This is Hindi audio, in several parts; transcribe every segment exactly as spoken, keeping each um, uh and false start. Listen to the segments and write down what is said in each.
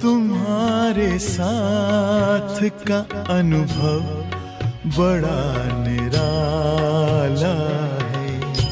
तुम्हारे साथ का अनुभव बड़ा निराला है,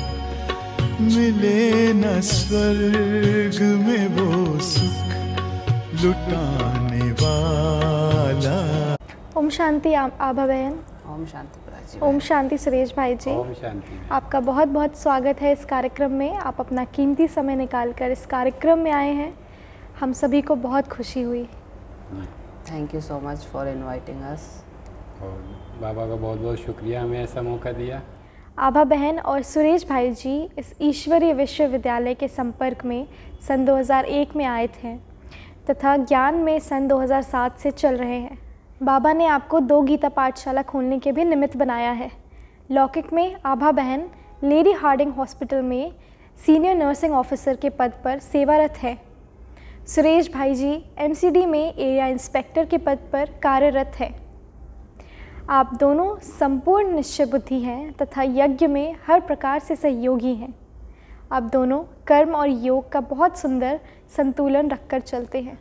मिले न स्वर्ग में वो सुख लुटाने वाला। ओम शांति आभा बहन। ओम शांति प्राची। ओम शांति सुरेश भाई जी। ओम शांति। आपका बहुत बहुत स्वागत है इस कार्यक्रम में। आप अपना कीमती समय निकालकर इस कार्यक्रम में आए हैं, हम सभी को बहुत खुशी हुई। Thank you so much for inviting us. और बाबा का बहुत बहुत शुक्रिया हमें ऐसा मौका दिया। आभा बहन और सुरेश भाई जी इस ईश्वरीय विश्वविद्यालय के संपर्क में सन दो हज़ार एक में आए थे तथा ज्ञान में सन दो हज़ार सात से चल रहे हैं। बाबा ने आपको दो गीता पाठशाला खोलने के भी निमित्त बनाया है। लौकिक में आभा बहन लेडी हार्डिंग हॉस्पिटल में सीनियर नर्सिंग ऑफिसर के पद पर सेवारत है। सुरेश भाई जी एमसीडी में एरिया इंस्पेक्टर के पद पर कार्यरत है। आप दोनों संपूर्ण निश्चय बुद्धि हैं तथा यज्ञ में हर प्रकार से सहयोगी हैं। आप दोनों कर्म और योग का बहुत सुंदर संतुलन रखकर चलते हैं।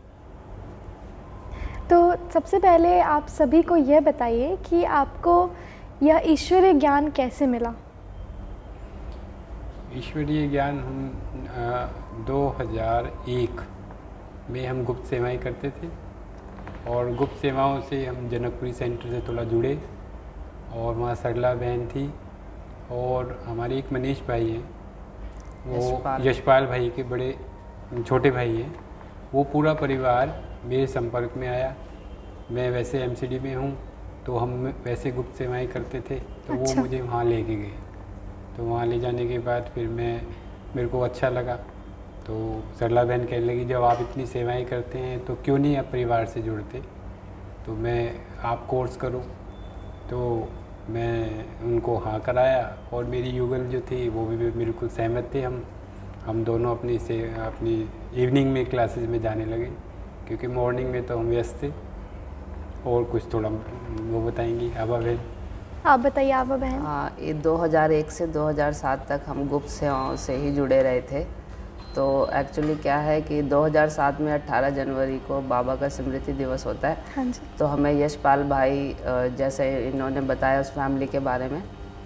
तो सबसे पहले आप सभी को यह बताइए कि आपको यह ईश्वरीय ज्ञान कैसे मिला? ईश्वरीय ज्ञान हम दो हज़ार एक में हम गुप्त सेवाएं करते थे और गुप्त सेवाओं से हम जनकपुरी सेंटर से थोड़ा जुड़े और वहाँ सरला बहन थी और हमारे एक मनीष भाई हैं, वो यशपाल भाई के बड़े छोटे भाई हैं। वो पूरा परिवार मेरे संपर्क में आया। मैं वैसे एमसीडी में हूँ तो हम वैसे गुप्त सेवाएं करते थे तो अच्छा। वो मुझे वहाँ लेके गए। तो वहाँ ले जाने के बाद फिर मैं मेरे को अच्छा लगा तो सरला बहन कहने लगी जब आप इतनी सेवाएं करते हैं तो क्यों नहीं आप परिवार से जुड़ते, तो मैं आप कोर्स करो। तो मैं उनको हाँ कराया और मेरी युगल जो थी वो भी बिल्कुल सहमत थे। हम हम दोनों अपनी से अपनी इवनिंग में क्लासेस में जाने लगे क्योंकि मॉर्निंग में तो हम व्यस्त थे। और कुछ थोड़ा वो बताएंगी आभा बहन? आप बताइए आभा बहन। हाँ, ये दो हज़ार एक से दो हज़ार सात तक हम गुप्त सेवाओं से ही जुड़े रहे थे। तो एक्चुअली क्या है कि दो हज़ार सात में अठारह जनवरी को बाबा का स्मृति दिवस होता है। हाँ जी। तो हमें यशपाल भाई जैसे इन्होंने बताया उस फैमिली के बारे में,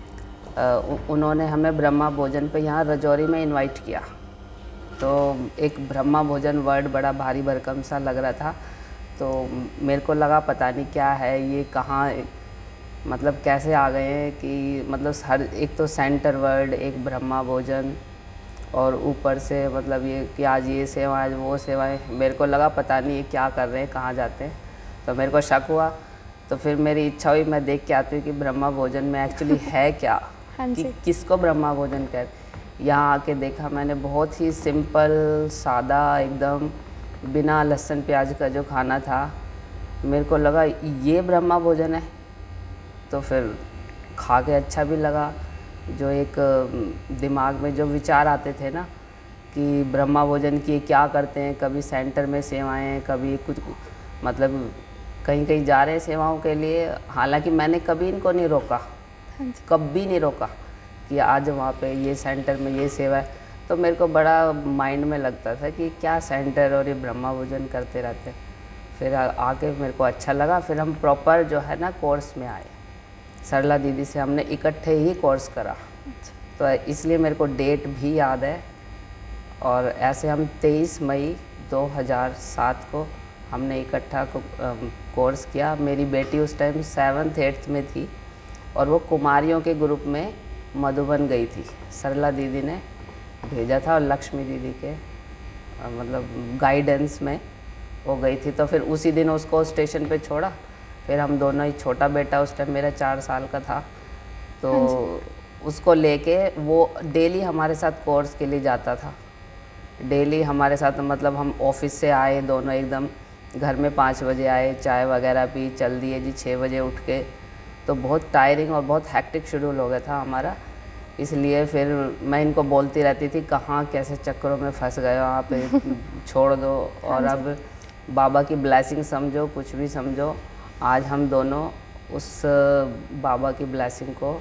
उन्होंने हमें ब्रह्मा भोजन पे यहाँ रजौरी में इनवाइट किया। तो एक ब्रह्मा भोजन वर्ड बड़ा भारी भरकम सा लग रहा था। तो मेरे को लगा पता नहीं क्या है ये, कहाँ मतलब कैसे आ गए हैं कि मतलब हर एक तो सेंटर वर्ड, एक ब्रह्मा भोजन और ऊपर से मतलब ये कि आज ये सेवा आज वो सेवाएं। मेरे को लगा पता नहीं ये क्या कर रहे हैं, कहाँ जाते हैं। तो मेरे को शक हुआ। तो फिर मेरी इच्छा हुई मैं देख के आती हूँ कि ब्रह्मा भोजन में एक्चुअली है क्या, कि किसको ब्रह्मा भोजन कह। यहाँ आके देखा मैंने, बहुत ही सिंपल सादा एकदम बिना लहसुन प्याज का जो खाना था। मेरे को लगा ये ब्रह्मा भोजन है। तो फिर खा के अच्छा भी लगा। जो एक दिमाग में जो विचार आते थे ना कि ब्रह्मा भोजन की क्या करते हैं, कभी सेंटर में सेवाएं, कभी कुछ मतलब कहीं कहीं जा रहे हैं सेवाओं के लिए। हालांकि मैंने कभी इनको नहीं रोका, कभी नहीं रोका कि आज वहाँ पे ये सेंटर में ये सेवा है। तो मेरे को बड़ा माइंड में लगता था कि क्या सेंटर और ये ब्रह्मा भोजन करते रहते। फिर आके मेरे को अच्छा लगा। फिर हम प्रॉपर जो है ना कोर्स में आए। सरला दीदी से हमने इकट्ठे ही कोर्स करा। तो इसलिए मेरे को डेट भी याद है। और ऐसे हम तेईस मई दो हज़ार सात को हमने इकट्ठा को कोर्स किया। मेरी बेटी उस टाइम सेवन्थ एट्थ में थी और वो कुमारियों के ग्रुप में मधुबन गई थी। सरला दीदी ने भेजा था और लक्ष्मी दीदी के मतलब गाइडेंस में वो गई थी। तो फिर उसी दिन उसको स्टेशन पे छोड़ा। फिर हम दोनों ही, छोटा बेटा उस टाइम मेरा चार साल का था, तो उसको लेके वो डेली हमारे साथ कोर्स के लिए जाता था। डेली हमारे साथ मतलब हम ऑफिस से आए दोनों, एकदम घर में पाँच बजे आए, चाय वगैरह पी, चल दिए जी छः बजे उठ के। तो बहुत टायरिंग और बहुत हैक्टिक शेड्यूल हो गया था हमारा। इसलिए फिर मैं इनको बोलती रहती थी कहाँ कैसे चक्करों में फंस गए हो आप, छोड़ दो। और अब बाबा की ब्लेसिंग समझो, कुछ भी समझो, आज हम दोनों उस बाबा की ब्लेसिंग को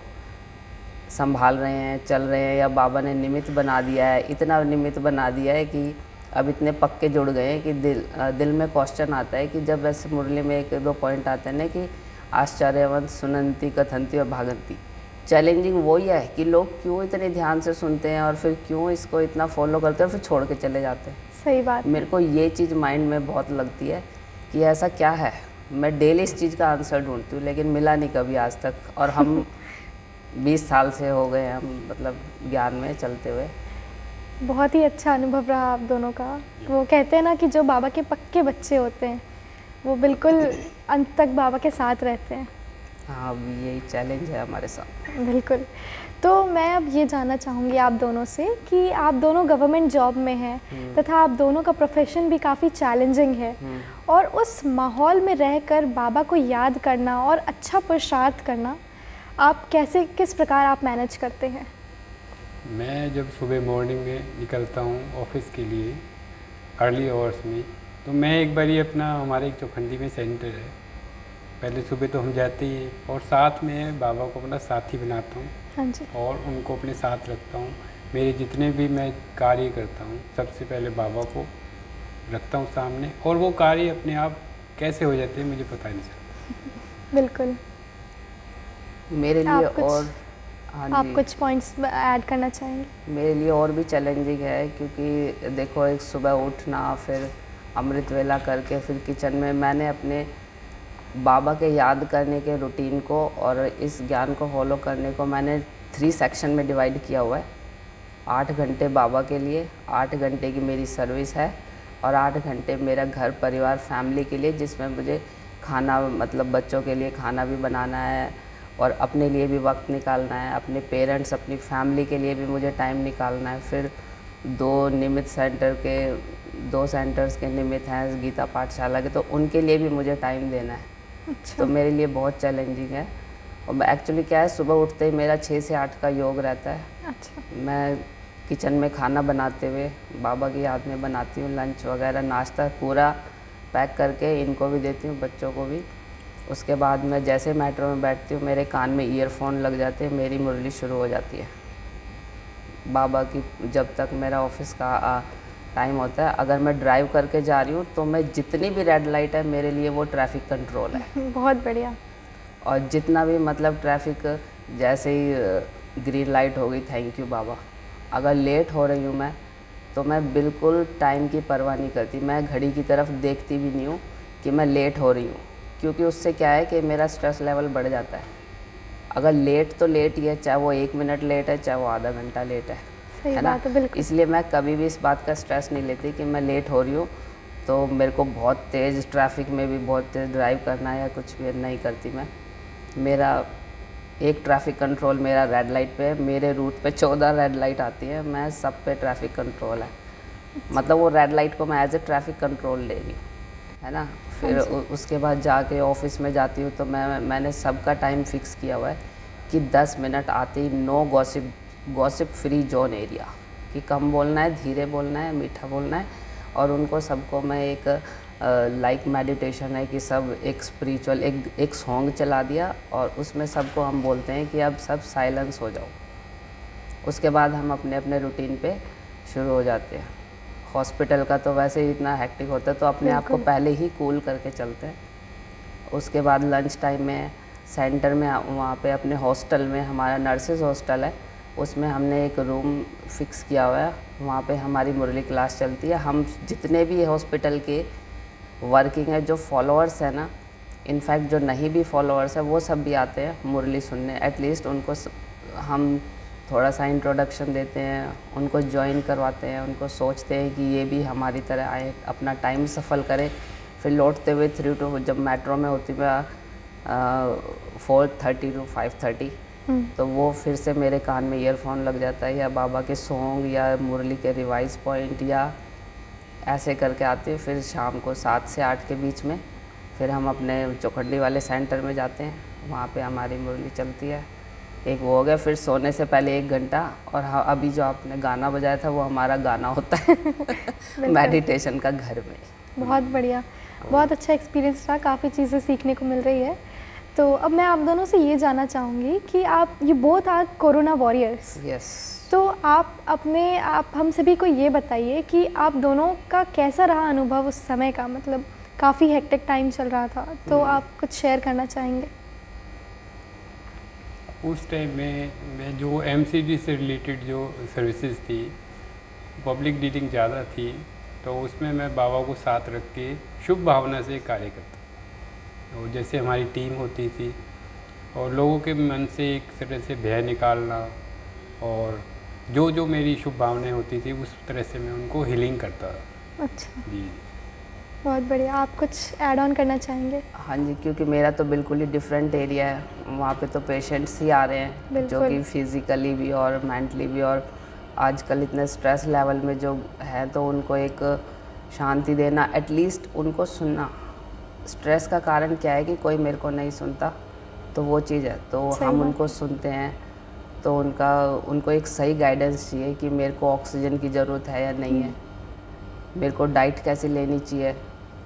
संभाल रहे हैं, चल रहे हैं, या बाबा ने निमित्त बना दिया है। इतना निमित्त बना दिया है कि अब इतने पक्के जुड़ गए हैं कि दिल दिल में क्वेश्चन आता है कि जब वैसे मुरली में एक दो पॉइंट आते हैं ना कि आश्चर्यवंत, सुनंती, कथंती और भागंती। चैलेंजिंग वही है कि लोग क्यों इतने ध्यान से सुनते हैं और फिर क्यों इसको इतना फॉलो करते हैं और फिर छोड़ के चले जाते हैं। सही बात। मेरे को ये चीज़ माइंड में बहुत लगती है कि ऐसा क्या है। मैं डेली इस चीज़ का आंसर ढूंढती हूँ लेकिन मिला नहीं कभी आज तक। और हम बीस साल से हो गए हैं हम मतलब ज्ञान में चलते हुए। बहुत ही अच्छा अनुभव रहा आप दोनों का। वो कहते हैं ना कि जो बाबा के पक्के बच्चे होते हैं वो बिल्कुल अंत तक बाबा के साथ रहते हैं। हाँ, अब यही चैलेंज है हमारे साथ। बिल्कुल। तो मैं अब ये जानना चाहूँगी आप दोनों से कि आप दोनों गवर्नमेंट जॉब में हैं तथा आप दोनों का प्रोफेशन भी काफ़ी चैलेंजिंग है, और उस माहौल में रहकर बाबा को याद करना और अच्छा पुरुषार्थ करना आप कैसे, किस प्रकार आप मैनेज करते हैं? मैं जब सुबह मॉर्निंग में निकलता हूँ ऑफिस के लिए अर्ली आवर्स में, तो मैं एक बार ही अपना, हमारे एक चौखंडी में सेंटर है, पहले सुबह तो हम जाते ही हैं और साथ में बाबा को अपना साथी बनाता हूँ। हाँ जी। और उनको अपने साथ रखता हूँ। मेरे जितने भी मैं कार्य करता हूँ सबसे पहले बाबा को रखता हूँ सामने, और वो कार्य अपने आप कैसे हो जाते हैं मुझे पता नहीं चलता। बिल्कुल। मेरे लिए और हाँ आप कुछ पॉइंट्स ऐड करना चाहेंगे? मेरे लिए और भी चैलेंजिंग है क्योंकि देखो, एक सुबह उठना, फिर अमृत वेला करके फिर किचन में, मैंने अपने बाबा के याद करने के रूटीन को और इस ज्ञान को फॉलो करने को मैंने थ्री सेक्शन में डिवाइड किया हुआ है। आठ घंटे बाबा के लिए, आठ घंटे की मेरी सर्विस है और आठ घंटे मेरा घर परिवार फैमिली के लिए, जिसमें मुझे खाना, मतलब बच्चों के लिए खाना भी बनाना है और अपने लिए भी वक्त निकालना है, अपने पेरेंट्स, अपनी फैमिली के लिए भी मुझे टाइम निकालना है। फिर दो निमित्त सेंटर के, दो सेंटर्स के निमित्त हैं गीता पाठशाला के, तो उनके लिए भी मुझे टाइम देना है। अच्छा। तो मेरे लिए बहुत चैलेंजिंग है। और एक्चुअली क्या है, सुबह उठते ही मेरा छः से आठ का योग रहता है। अच्छा। मैं किचन में खाना बनाते हुए बाबा की याद में बनाती हूँ, लंच वगैरह नाश्ता पूरा पैक करके इनको भी देती हूँ, बच्चों को भी। उसके बाद मैं जैसे मेट्रो में बैठती हूँ मेरे कान में ईयरफोन लग जाते हैं, मेरी मुरली शुरू हो जाती है बाबा की। जब तक मेरा ऑफिस का टाइम होता है, अगर मैं ड्राइव करके जा रही हूँ तो मैं, जितनी भी रेड लाइट है मेरे लिए वो ट्रैफिक कंट्रोल है। बहुत बढ़िया। और जितना भी मतलब ट्रैफिक, जैसे ही ग्रीन लाइट हो गई, थैंक यू बाबा। अगर लेट हो रही हूँ मैं तो मैं बिल्कुल टाइम की परवाह नहीं करती, मैं घड़ी की तरफ देखती भी नहीं हूँ कि मैं लेट हो रही हूँ, क्योंकि उससे क्या है कि मेरा स्ट्रेस लेवल बढ़ जाता है। अगर लेट तो लेट ही है, चाहे वो एक मिनट लेट है, चाहे वो आधा घंटा लेट है, है ना। इसलिए मैं कभी भी इस बात का स्ट्रेस नहीं लेती कि मैं लेट हो रही हूँ तो मेरे को बहुत तेज़ ट्रैफिक में भी बहुत तेज़ ड्राइव करना है या कुछ भी नहीं करती मैं। मेरा एक ट्रैफिक कंट्रोल मेरा रेड लाइट पे है, मेरे रूट पे चौदह रेड लाइट आती है, मैं सब पे ट्रैफिक कंट्रोल है। मतलब वो रेड लाइट को मैं एज ए ट्रैफिक कंट्रोल ले रही हूँ, है ना। फिर उ, उसके बाद जाके ऑफिस में जाती हूँ तो मैं मैंने सबका टाइम फिक्स किया हुआ है कि दस मिनट आते ही no gossip, gossip free zone area, कि कम बोलना है, धीरे बोलना है, मीठा बोलना है। और उनको सबको मैं एक लाइक मेडिटेशन है कि सब एक स्पिरिचुअल एक एक सॉन्ग चला दिया और उसमें सबको हम बोलते हैं कि अब सब साइलेंस हो जाओ। उसके बाद हम अपने अपने रूटीन पे शुरू हो जाते हैं। हॉस्पिटल का तो वैसे ही इतना हेक्टिक होता है तो अपने आप को पहले ही कूल करके चलते हैं। उसके बाद लंच टाइम में सेंटर में, वहाँ पे अपने हॉस्टल में, हमारा नर्सेज हॉस्टल है, उसमें हमने एक रूम फिक्स किया हुआ है, वहाँ पे हमारी मुरली क्लास चलती है। हम जितने भी हॉस्पिटल के वर्किंग है, जो फॉलोअर्स हैं ना, इनफैक्ट जो नहीं भी फॉलोअर्स है वो सब भी आते हैं मुरली सुनने। एटलीस्ट उनको हम थोड़ा सा इंट्रोडक्शन देते हैं, उनको ज्वाइन करवाते हैं, उनको सोचते हैं कि ये भी हमारी तरह आए, अपना टाइम सफल करें। फिर लौटते हुए थ्री टू, जब मेट्रो में होती मैं four thirty to five thirty, तो वो फिर से मेरे कान में ईयरफोन लग जाता है, या बाबा के सॉन्ग या मुरली के रिवाइज पॉइंट या ऐसे करके आते हैं। फिर शाम को सात से आठ के बीच में फिर हम अपने चौखंडी वाले सेंटर में जाते हैं, वहाँ पे हमारी मुरली चलती है। एक वो हो गया। फिर सोने से पहले एक घंटा, और हाँ, अभी जो आपने गाना बजाया था वो हमारा गाना होता है मेडिटेशन का घर में। बहुत बढ़िया, बहुत अच्छा एक्सपीरियंस रहा, काफ़ी चीज़ें सीखने को मिल रही है। तो अब मैं आप दोनों से ये जानना चाहूँगी कि आप ये both are corona warriors. Yes. तो आप अपने आप हम सभी को ये बताइए कि आप दोनों का कैसा रहा अनुभव उस समय का, मतलब काफ़ी हेक्टिक टाइम चल रहा था, तो आप कुछ शेयर करना चाहेंगे? उस टाइम में मैं जो एमसीडी से रिलेटेड जो सर्विसेज थी, पब्लिक डीलिंग ज़्यादा थी, तो उसमें मैं बाबा को साथ रख के शुभ भावना से कार्य करता। तो जैसे हमारी टीम होती थी और लोगों के मन से एक तरह से भय निकालना, और जो जो मेरी शुभ भावनाएं होती थी उस तरह से मैं उनको हीलिंग करता था। अच्छा, जी, बहुत बढ़िया। आप कुछ ऐड ऑन करना चाहेंगे? हाँ जी, क्योंकि मेरा तो बिल्कुल ही डिफरेंट एरिया है, वहाँ पे तो पेशेंट्स ही आ रहे हैं जो कि फिज़िकली भी और मेंटली भी, और आजकल इतने स्ट्रेस लेवल में जो है, तो उनको एक शांति देना, एटलीस्ट उनको सुनना। स्ट्रेस का कारण क्या है कि कोई मेरे को नहीं सुनता, तो वो चीज़ है, तो हम उनको सुनते हैं, तो उनका उनको एक सही गाइडेंस चाहिए कि मेरे को ऑक्सीजन की ज़रूरत है या नहीं है, मेरे को डाइट कैसे लेनी चाहिए।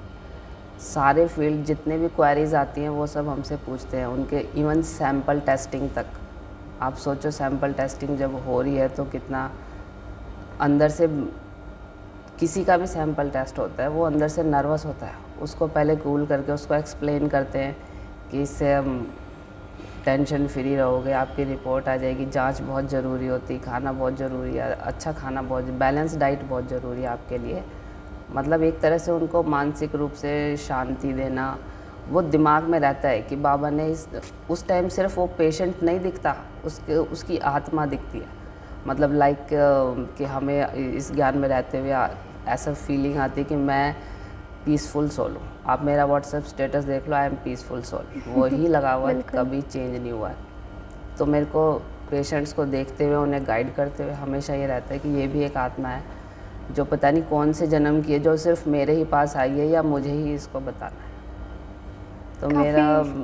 सारे फील्ड जितने भी क्वेरीज आती हैं वो सब हमसे पूछते हैं, उनके इवन सैंपल टेस्टिंग तक। आप सोचो, सैंपल टेस्टिंग जब हो रही है तो कितना अंदर से, किसी का भी सैंपल टेस्ट होता है वो अंदर से नर्वस होता है, उसको पहले कूल करके उसको एक्सप्लेन करते हैं कि इससे हम टेंशन फ्री रहोगे, आपकी रिपोर्ट आ जाएगी। जांच बहुत ज़रूरी होती है, खाना बहुत ज़रूरी है, अच्छा खाना बहुत, बैलेंस डाइट बहुत ज़रूरी है आपके लिए। मतलब एक तरह से उनको मानसिक रूप से शांति देना, वो दिमाग में रहता है कि बाबा ने इस उस टाइम सिर्फ वो पेशेंट नहीं दिखता, उसके उसकी आत्मा दिखती है। मतलब लाइक कि हमें इस ज्ञान में रहते हुए ऐसा फीलिंग आती है कि मैं पीसफुल सोल हूँ। आप मेरा व्हाट्सएप स्टेटस देख लो, आई एम पीसफुल सोल, वो ही लगा हुआ है, कभी चेंज नहीं हुआ है। तो मेरे को पेशेंट्स को देखते हुए, उन्हें गाइड करते हुए हमेशा ये रहता है कि ये भी एक आत्मा है जो पता नहीं कौन से जन्म की है, जो सिर्फ मेरे ही पास आई है या मुझे ही इसको बताना है। तो मेरा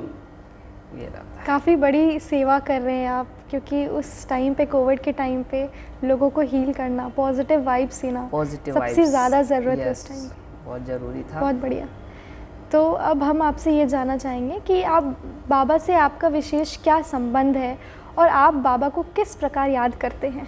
ये रहता है। काफ़ी बड़ी सेवा कर रहे हैं आप, क्योंकि उस टाइम पे, कोविड के टाइम पे, लोगों को हील करना, पॉजिटिव वाइब्स देना पॉजिटिव सबसे ज़्यादा ज़रूरत है yes, उस टाइम। बहुत ज़रूरी था। बहुत बढ़िया। तो अब हम आपसे ये जानना चाहेंगे कि आप बाबा से आपका विशेष क्या संबंध है और आप बाबा को किस प्रकार याद करते हैं?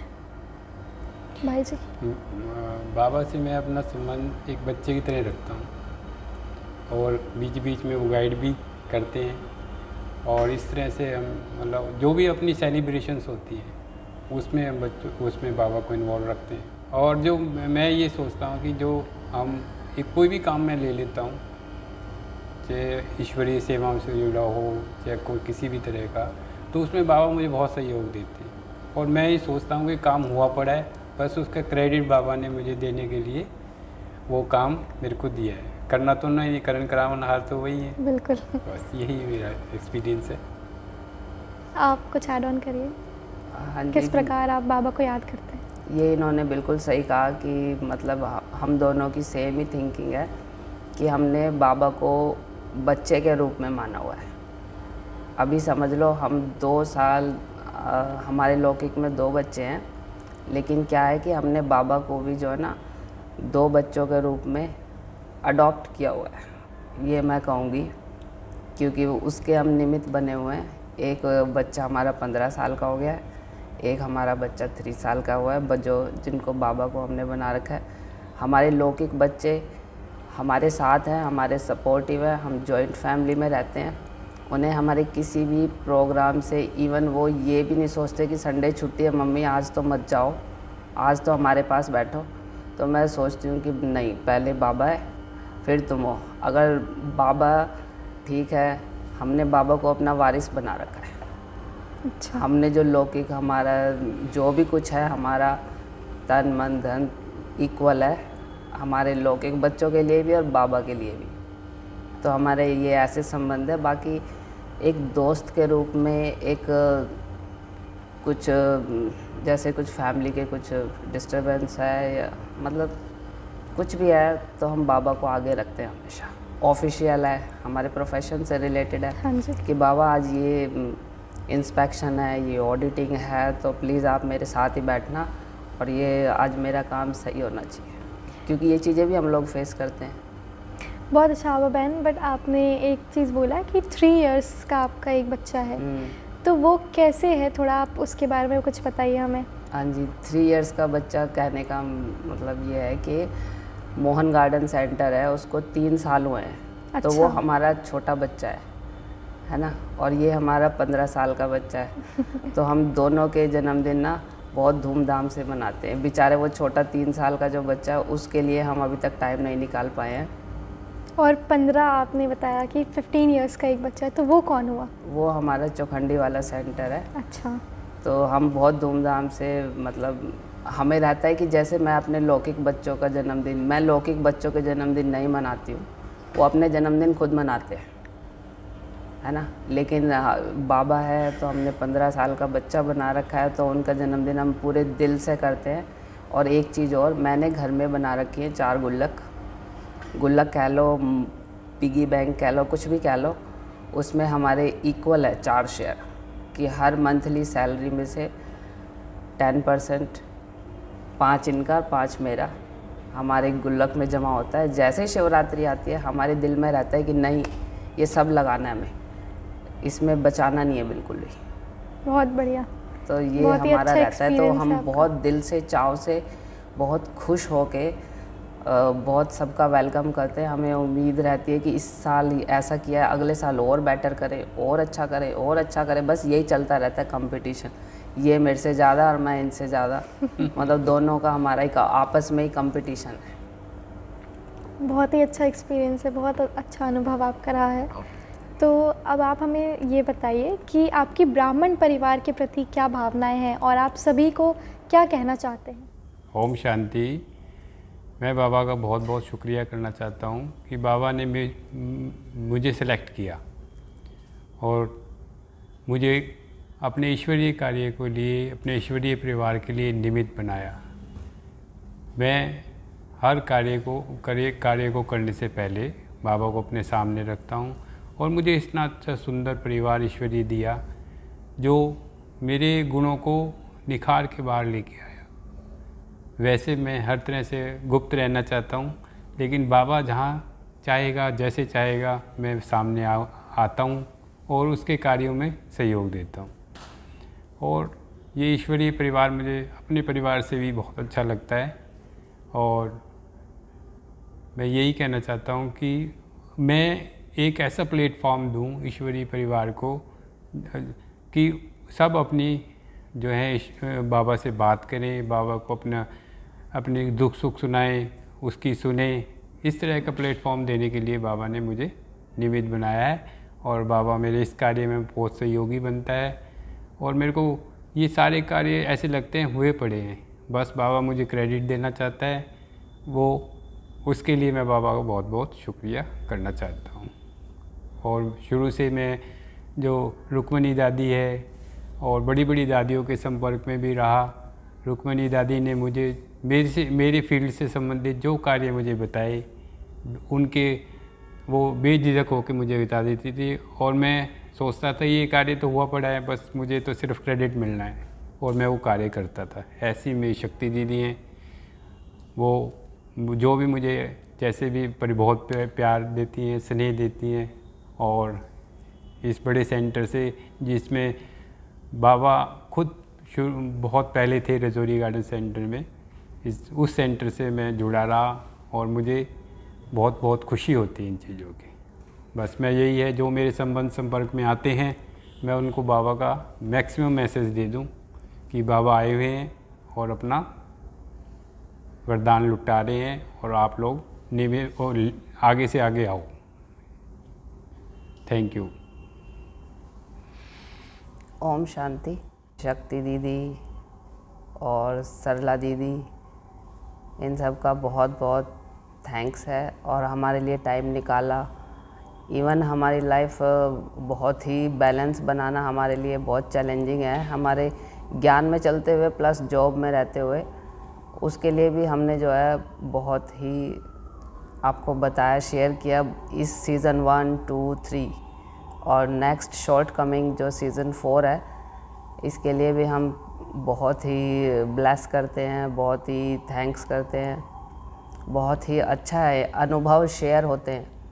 भाई जी। बाबा से मैं अपना संबंध एक बच्चे की तरह रखता हूँ, और बीच बीच में वो गाइड भी करते हैं, और इस तरह से हम मतलब जो भी अपनी सेलिब्रेशंस होती हैं उसमें हम बच्चों उसमें बाबा को इन्वॉल्व रखते हैं। और जो मैं ये सोचता हूँ कि जो हम एक कोई भी काम मैं ले लेता हूँ, चाहे ईश्वरीय सेवाओं से जुड़ा हो, चाहे कोई किसी भी तरह का, तो उसमें बाबा मुझे बहुत सहयोग देते हैं। और मैं ये सोचता हूँ कि काम हुआ पड़ा है, बस उसका क्रेडिट बाबा ने मुझे देने के लिए वो काम मेरे को दिया है। करना तो नहीं, करण करावन हार तो वही है। बिल्कुल, बस यही मेरा एक्सपीरियंस है। आप कुछ ऐड ऑन करिए। हाँ जी, किस प्रकार आप बाबा को याद करते हैं? ये इन्होंने बिल्कुल सही कहा कि मतलब हम दोनों की सेम ही थिंकिंग है कि हमने बाबा को बच्चे के रूप में माना हुआ है। अभी समझ लो हम दो साल आ, हमारे लौकिक में दो बच्चे हैं, लेकिन क्या है कि हमने बाबा को भी जो है ना दो बच्चों के रूप में अडॉप्ट किया हुआ है, ये मैं कहूँगी, क्योंकि उसके हम निमित्त बने हुए हैं। एक बच्चा हमारा पंद्रह साल का हो गया है, एक हमारा बच्चा थ्री साल का हुआ है, जो जिनको बाबा को हमने बना रखा है। हमारे लौकिक बच्चे हमारे साथ हैं, हमारे सपोर्टिव है, हम जॉइंट फैमिली में रहते हैं। उन्हें हमारे किसी भी प्रोग्राम से, इवन वो ये भी नहीं सोचते कि संडे छुट्टी है मम्मी आज तो मत जाओ, आज तो हमारे पास बैठो। तो मैं सोचती हूँ कि नहीं, पहले बाबा है फिर तुम हो। अगर बाबा ठीक है, हमने बाबा को अपना वारिस बना रखा है। अच्छा। हमने जो लौकिक हमारा जो भी कुछ है, हमारा तन मन धन इक्वल है, हमारे लौकिक बच्चों के लिए भी और बाबा के लिए भी। तो हमारे ये ऐसे संबंध है। बाकी एक दोस्त के रूप में, एक कुछ जैसे कुछ फैमिली के कुछ डिस्टर्बेंस है या मतलब कुछ भी है, तो हम बाबा को आगे रखते हैं हमेशा। ऑफिशियल है, हमारे प्रोफेशन से रिलेटेड है। हाँ जी। कि बाबा आज ये इंस्पेक्शन है, ये ऑडिटिंग है, तो प्लीज़ आप मेरे साथ ही बैठना और ये आज मेरा काम सही होना चाहिए, क्योंकि ये चीज़ें भी हम लोग फेस करते हैं। बहुत अच्छा आबा बहन। बट आपने एक चीज़ बोला कि थ्री इयर्स का आपका एक बच्चा है, तो वो कैसे है, थोड़ा आप उसके बारे में कुछ बताइए हमें। हाँ जी, थ्री इयर्स का बच्चा कहने का मतलब ये है कि मोहन गार्डन सेंटर है, उसको तीन साल हुए हैं। अच्छा। तो वो हमारा छोटा बच्चा है है ना, और ये हमारा पंद्रह साल का बच्चा है। तो हम दोनों के जन्मदिन ना बहुत धूमधाम से मनाते हैं। बेचारे वो छोटा तीन साल का जो बच्चा है उसके लिए हम अभी तक टाइम नहीं निकाल पाए हैं। और पंद्रह आपने बताया कि फिफ्टीन इयर्स का एक बच्चा है, तो वो कौन हुआ? वो हमारा चौखंडी वाला सेंटर है। अच्छा। तो हम बहुत धूमधाम से, मतलब हमें रहता है कि जैसे मैं अपने लौकिक बच्चों का जन्मदिन, मैं लौकिक बच्चों के जन्मदिन नहीं मनाती हूँ, वो अपने जन्मदिन खुद मनाते हैं, है ना। लेकिन बाबा है तो हमने पंद्रह साल का बच्चा बना रखा है, तो उनका जन्मदिन हम पूरे दिल से करते हैं। और एक चीज़ और, मैंने घर में बना रखी है चार गुल्लक, गुल्लक कह लो, पिगी बैंक कह लो, कुछ भी कह लो, उसमें हमारे इक्वल है चार शेयर कि हर मंथली सैलरी में से टेन परसेंट, पाँच इनका पाँच मेरा, हमारे गुल्लक में जमा होता है। जैसे ही शिवरात्रि आती है हमारे दिल में रहता है कि नहीं, ये सब लगाना है हमें, इसमें बचाना नहीं है बिल्कुल भी। बहुत बढ़िया। तो ये हमारा अच्छा रहता है। तो हम बहुत दिल से, चाव से, बहुत खुश होके बहुत सबका वेलकम करते हैं। हमें उम्मीद रहती है कि इस साल ऐसा किया है, अगले साल और बेटर करें, और अच्छा करें, और अच्छा करें। बस यही चलता रहता है कंपटीशन, ये मेरे से ज़्यादा और मैं इनसे ज़्यादा। मतलब दोनों का हमारा ही आपस में ही कंपटीशन है। बहुत ही अच्छा एक्सपीरियंस है, बहुत अच्छा अनुभव आपका रहा है। तो अब आप हमें ये बताइए कि आपकी ब्राह्मण परिवार के प्रति क्या भावनाएं हैं और आप सभी को क्या कहना चाहते हैं? ओम शांति। मैं बाबा का बहुत बहुत शुक्रिया करना चाहता हूँ कि बाबा ने मुझे सेलेक्ट किया और मुझे अपने ईश्वरीय कार्य को लिए, अपने ईश्वरीय परिवार के लिए निमित्त बनाया। मैं हर कार्य को कार्य कार्य को करने से पहले बाबा को अपने सामने रखता हूँ और मुझे इतना अच्छा सुंदर परिवार ईश्वरीय दिया जो मेरे गुणों को निखार के बाहर लेके आया। वैसे मैं हर तरह से गुप्त रहना चाहता हूँ, लेकिन बाबा जहाँ चाहेगा, जैसे चाहेगा, मैं सामने आ, आता हूँ और उसके कार्यों में सहयोग देता हूँ। और ये ईश्वरीय परिवार मुझे अपने परिवार से भी बहुत अच्छा लगता है। और मैं यही कहना चाहता हूँ कि मैं एक ऐसा प्लेटफॉर्म दूँ ईश्वरीय परिवार को कि सब अपनी जो है बाबा से बात करें, बाबा को अपना अपने दुख सुख सुनाएं, उसकी सुने। इस तरह का प्लेटफॉर्म देने के लिए बाबा ने मुझे निमित्त बनाया है और बाबा मेरे इस कार्य में बहुत सहयोगी बनता है। और मेरे को ये सारे कार्य ऐसे लगते हैं हुए पड़े हैं, बस बाबा मुझे क्रेडिट देना चाहता है, वो उसके लिए मैं बाबा का बहुत बहुत शुक्रिया करना चाहता हूँ। और शुरू से मैं जो रुक्मणी दादी है और बड़ी बड़ी दादियों के संपर्क में भी रहा। रुक्मणी दादी ने मुझे मेरे से मेरे फील्ड से संबंधित जो कार्य मुझे बताए, उनके वो बेझिझक होकर मुझे बता देती थी और मैं सोचता था ये कार्य तो हुआ पड़ा है, बस मुझे तो सिर्फ क्रेडिट मिलना है, और मैं वो कार्य करता था। ऐसी मेरी शक्ति दीदी हैं, वो जो भी मुझे जैसे भी पर बहुत प्यार देती हैं, स्नेह देती हैं। और इस बड़े सेंटर से जिसमें बाबा खुद शुरू बहुत पहले थे रजौरी गार्डन सेंटर में, इस उस सेंटर से मैं जुड़ा रहा और मुझे बहुत बहुत खुशी होती है इन चीज़ों की। बस मैं यही है, जो मेरे संबंध संपर्क में आते हैं मैं उनको बाबा का मैक्सिमम मैसेज दे दूं कि बाबा आए हुए हैं और अपना वरदान लुटा रहे हैं और आप लोग निमित्त और आगे से आगे आओ। Thank you. ओम शांति। शक्ति दीदी और सरला दीदी, इन सब का बहुत बहुत थैंक्स है और हमारे लिए टाइम निकाला। इवन हमारी लाइफ बहुत ही बैलेंस बनाना हमारे लिए बहुत चैलेंजिंग है, हमारे ज्ञान में चलते हुए प्लस जॉब में रहते हुए। उसके लिए भी हमने जो है बहुत ही आपको बताया, शेयर किया इस सीज़न वन टू थ्री और नेक्स्ट शॉर्ट कमिंग जो सीज़न फोर है, इसके लिए भी हम बहुत ही ब्लेस करते हैं, बहुत ही थैंक्स करते हैं। बहुत ही अच्छा है, अनुभव शेयर होते हैं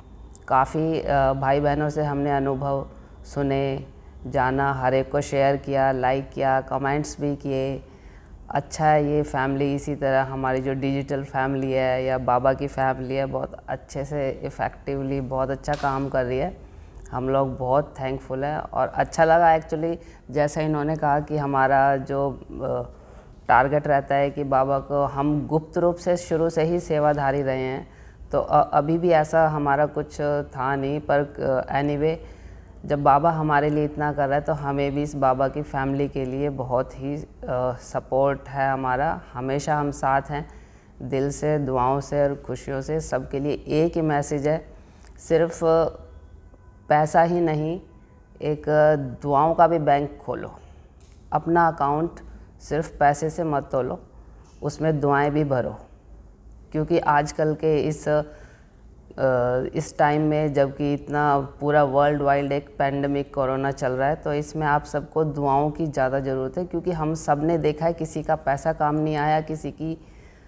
काफ़ी भाई बहनों से हमने अनुभव सुने, जाना, हर एक को शेयर किया, लाइक किया, कमेंट्स भी किए। अच्छा है ये फैमिली, इसी तरह हमारी जो डिजिटल फैमिली है या बाबा की फैमिली है बहुत अच्छे से इफ़ेक्टिवली बहुत अच्छा काम कर रही है। हम लोग बहुत थैंकफुल हैं और अच्छा लगा एक्चुअली, जैसे इन्होंने कहा कि हमारा जो टारगेट रहता है कि बाबा को हम गुप्त रूप से शुरू से ही सेवाधारी रहे हैं, तो अभी भी ऐसा हमारा कुछ था नहीं, पर एनीवे जब बाबा हमारे लिए इतना कर रहा है तो हमें भी इस बाबा की फैमिली के लिए बहुत ही सपोर्ट है हमारा। हमेशा हम साथ हैं, दिल से, दुआओं से और खुशियों से। सबके लिए एक ही मैसेज है, सिर्फ पैसा ही नहीं, एक दुआओं का भी बैंक खोलो। अपना अकाउंट सिर्फ पैसे से मत तोलो, उसमें दुआएं भी भरो, क्योंकि आजकल के इस इस टाइम में जबकि इतना पूरा वर्ल्ड वाइड एक पैंडमिक कोरोना चल रहा है, तो इसमें आप सबको दुआओं की ज़्यादा ज़रूरत है, क्योंकि हम सब ने देखा है किसी का पैसा काम नहीं आया, किसी की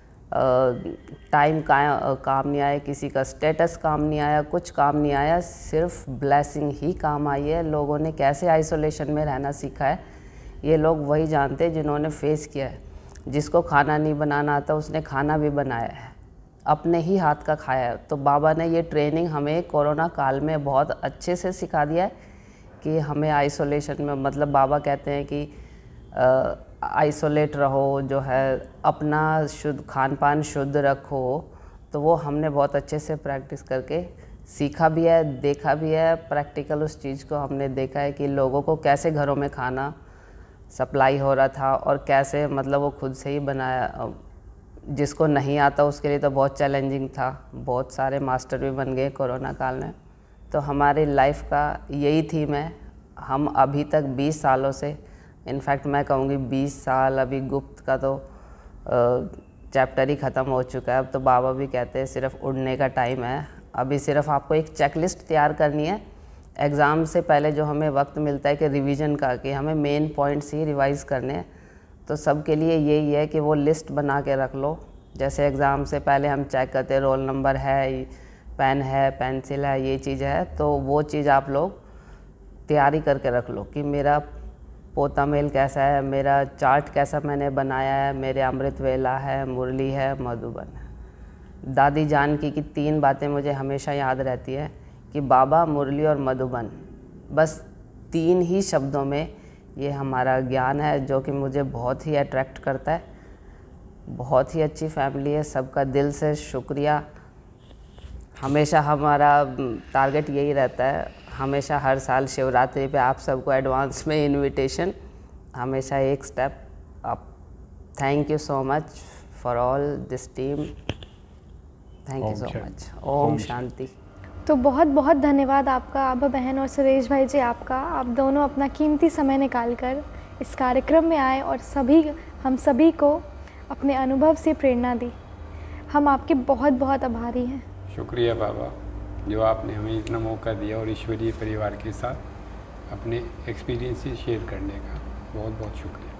टाइम का काम नहीं आया, किसी का स्टेटस काम नहीं आया, कुछ काम नहीं आया, सिर्फ ब्लेसिंग ही काम आई है। लोगों ने कैसे आइसोलेशन में रहना सीखा है ये लोग वही जानते हैं जिन्होंने फेस किया है। जिसको खाना नहीं बनाना आता उसने खाना भी बनाया है, अपने ही हाथ का खाया है। तो बाबा ने ये ट्रेनिंग हमें कोरोना काल में बहुत अच्छे से सिखा दिया है कि हमें आइसोलेशन में, मतलब बाबा कहते हैं कि आइसोलेट रहो, जो है अपना शुद्ध खान पान शुद्ध रखो। तो वो हमने बहुत अच्छे से प्रैक्टिस करके सीखा भी है, देखा भी है। प्रैक्टिकल उस चीज़ को हमने देखा है कि लोगों को कैसे घरों में खाना सप्लाई हो रहा था और कैसे मतलब वो खुद से ही बनाया। जिसको नहीं आता उसके लिए तो बहुत चैलेंजिंग था। बहुत सारे मास्टर भी बन गए कोरोना काल में। तो हमारी लाइफ का यही थीम है। हम अभी तक बीस सालों से, इनफैक्ट मैं कहूँगी बीस साल, अभी गुप्त का तो चैप्टर ही ख़त्म हो चुका है। अब तो बाबा भी कहते हैं सिर्फ उड़ने का टाइम है। अभी सिर्फ आपको एक चेकलिस्ट तैयार करनी है। एग्ज़ाम से पहले जो हमें वक्त मिलता है कि रिवीजन का, कि हमें मेन पॉइंट्स ही रिवाइज़ करने हैं, तो सबके लिए यही है कि वो लिस्ट बना के रख लो। जैसे एग्ज़ाम से पहले हम चेक करते हैं रोल नंबर है, पेन है, पेंसिल है, ये चीज़ है, तो वो चीज़ आप लोग तैयारी करके रख लो कि मेरा पोता मेल कैसा है, मेरा चार्ट कैसा मैंने बनाया है, मेरे अमृत वेला है, मुरली है, मधुबन है। दादी जानकी की तीन बातें मुझे हमेशा याद रहती है कि बाबा, मुरली और मधुबन, बस तीन ही शब्दों में ये हमारा ज्ञान है जो कि मुझे बहुत ही अट्रैक्ट करता है। बहुत ही अच्छी फैमिली है, सबका दिल से शुक्रिया। हमेशा हमारा टारगेट यही रहता है, हमेशा हर साल शिवरात्रि पे आप सबको एडवांस में इनविटेशन, हमेशा एक step up. Thank you so much for all this team, thank you so much. ओम शांति। तो बहुत बहुत धन्यवाद आपका आभा बहन और सुरेश भाई जी आपका। आप दोनों अपना कीमती समय निकालकर इस कार्यक्रम में आए और सभी हम सभी को अपने अनुभव से प्रेरणा दी। हम आपके बहुत बहुत आभारी हैं। शुक्रिया बाबा, जो आपने हमें इतना मौका दिया और ईश्वरीय परिवार के साथ अपने एक्सपीरियंसेस शेयर करने का। बहुत बहुत शुक्रिया।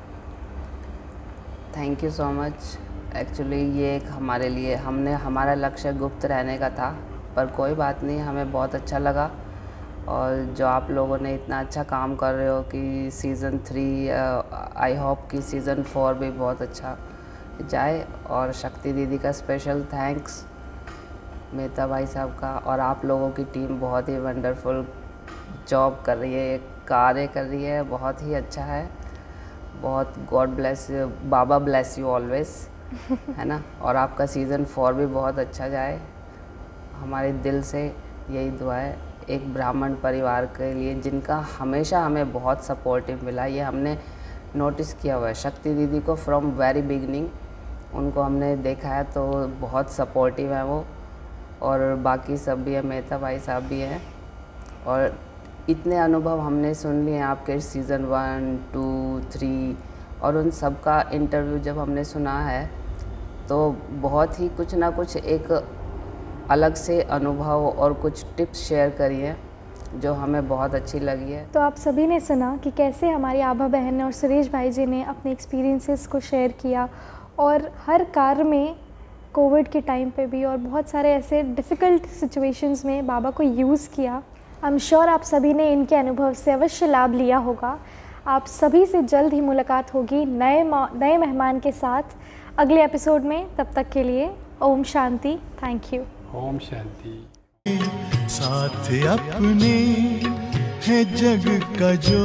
Thank you so much. Actually ये एक हमारे लिए, हमने हमारा लक्ष्य गुप्त रहने का था, पर कोई बात नहीं, हमें बहुत अच्छा लगा। और जो आप लोगों ने इतना अच्छा काम कर रहे हो कि सीज़न थ्री, आई होप कि सीज़न फोर भी बहुत अच्छा जाए। और शक्ति दीदी का स्पेशल थैंक्स, मेहता भाई साहब का, और आप लोगों की टीम बहुत ही वंडरफुल जॉब कर रही है, कार्य कर रही है, बहुत ही अच्छा है। बहुत गॉड ब्लेस, बाबा ब्लेस यू ऑलवेज, है ना। और आपका सीज़न फोर भी बहुत अच्छा जाए, हमारे दिल से यही दुआ है। एक ब्राह्मण परिवार के लिए जिनका हमेशा हमें बहुत सपोर्टिव मिला, ये हमने नोटिस किया हुआ है। शक्ति दीदी को फ्रॉम वेरी बिगनिंग उनको हमने देखा है, तो बहुत सपोर्टिव है वो। और बाकी सब भी है, मेहता भाई साहब भी हैं। और इतने अनुभव हमने सुन लिए आपके सीज़न वन, टू, थ्री, और उन सब का इंटरव्यू जब हमने सुना है तो बहुत ही कुछ ना कुछ एक अलग से अनुभव और कुछ टिप्स शेयर करी हैं जो हमें बहुत अच्छी लगी है। तो आप सभी ने सुना कि कैसे हमारी आभा बहन ने और सुरेश भाई जी ने अपने एक्सपीरियंसेस को शेयर किया और हर कार्य में कोविड के टाइम पे भी और बहुत सारे ऐसे डिफ़िकल्ट सिचुएशंस में बाबा को यूज़ किया। आई एम श्योर आप सभी ने इनके अनुभव से अवश्य लाभ लिया होगा। आप सभी से जल्द ही मुलाकात होगी नए नए मेहमान के साथ अगले एपिसोड में। तब तक के लिए ओम शांति। Thank you. ओम शांति। साथ अपने है जग का जो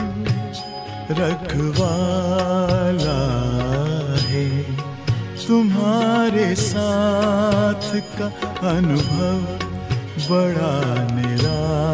रखवाला है, तुम्हारे साथ का अनुभव बड़ा निराला